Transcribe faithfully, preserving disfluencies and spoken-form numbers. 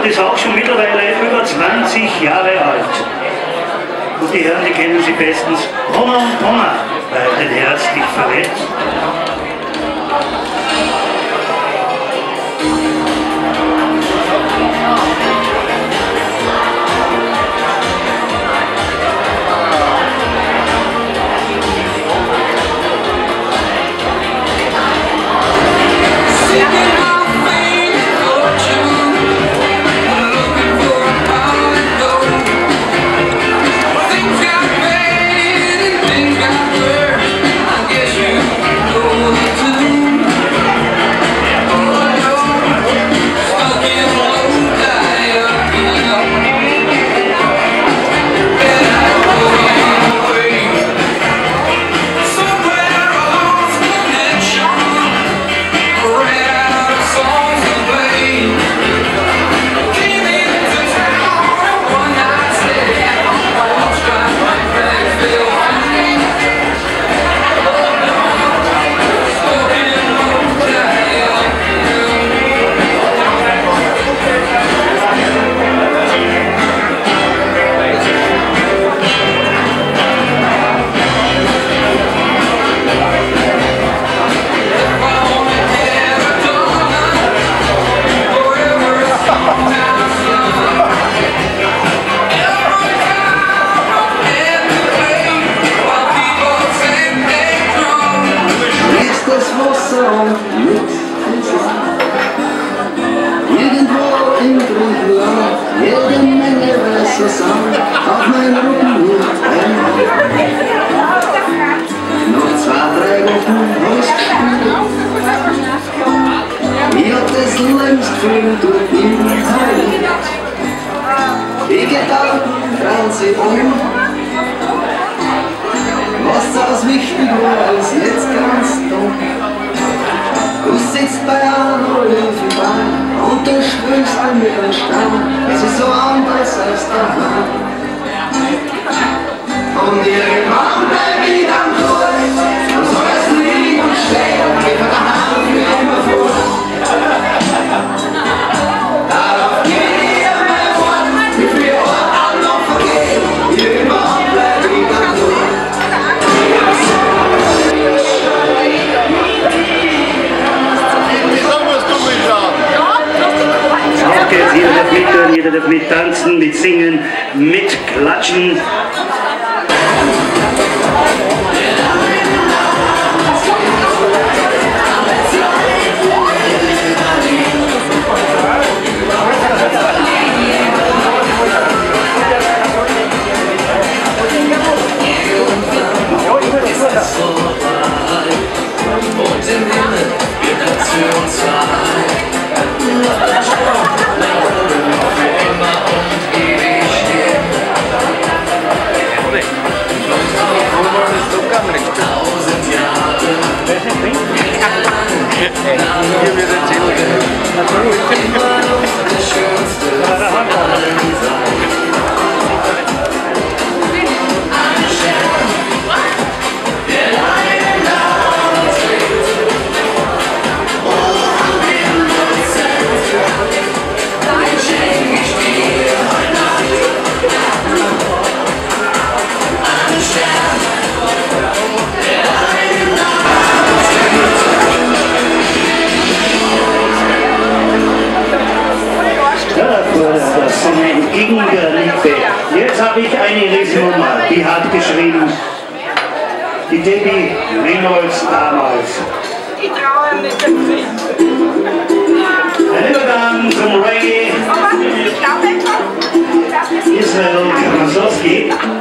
und ist auch schon mittlerweile über zwanzig Jahre alt. Und die Herren, die kennen sie bestens. Roma und Roma, weil ein Herz dich verrät. Irgendwo in Griechenland, jede Menge weißer Sand, auf meinen Rücken nur Tränen. Noch zwei, drei Wochen hab ich's gespielt. Ich hab das längst gefilmt und nie verliebt. Die Gedanken drehen sich um. Was aus wichtig war, ist jetzt ganz dumm. Du sitzt bei einer Olivenbahn und du springst an mit einem Stamm. Es ist so anders als daheim. Und irgendwann bleib ich dann durch. Du sollst liegen und stehen und gib mir die Hand für immer vor. Darauf geht ihr mein Wort, wie viel Ort an noch vergeht. Irgendwann bleib ich dann durch. Jetzt jeder darf mithören, jeder darf mittanzen, mitsingen, mitklatschen. Und im Himmel wird das für uns frei. Tausend Jahre. Hier wird erzählt. Immer noch der schönste von allen sein. Ein Stern, der leiden Namen trägt. Oh, in der Zeit, den schenk ich dir heute Nacht. Ein Stern, der leiden Namen trägt. Das sind entgegen der Liebe. Jetzt habe ich eine Riesennummer, die hat geschrieben, die Debbie Reynolds damals. Ich traue mit dem Film. Ein Übergang zum Reggae. Aber ich glaube einfach, dass wir Israel Kamaslowski.